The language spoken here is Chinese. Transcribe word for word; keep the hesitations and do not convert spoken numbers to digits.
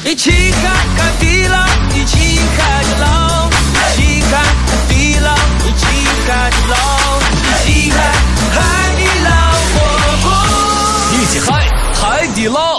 一起看海底捞，一起海底捞，一起看海底捞，一起海底捞，一起看海底捞火锅， 一起嗨海底捞。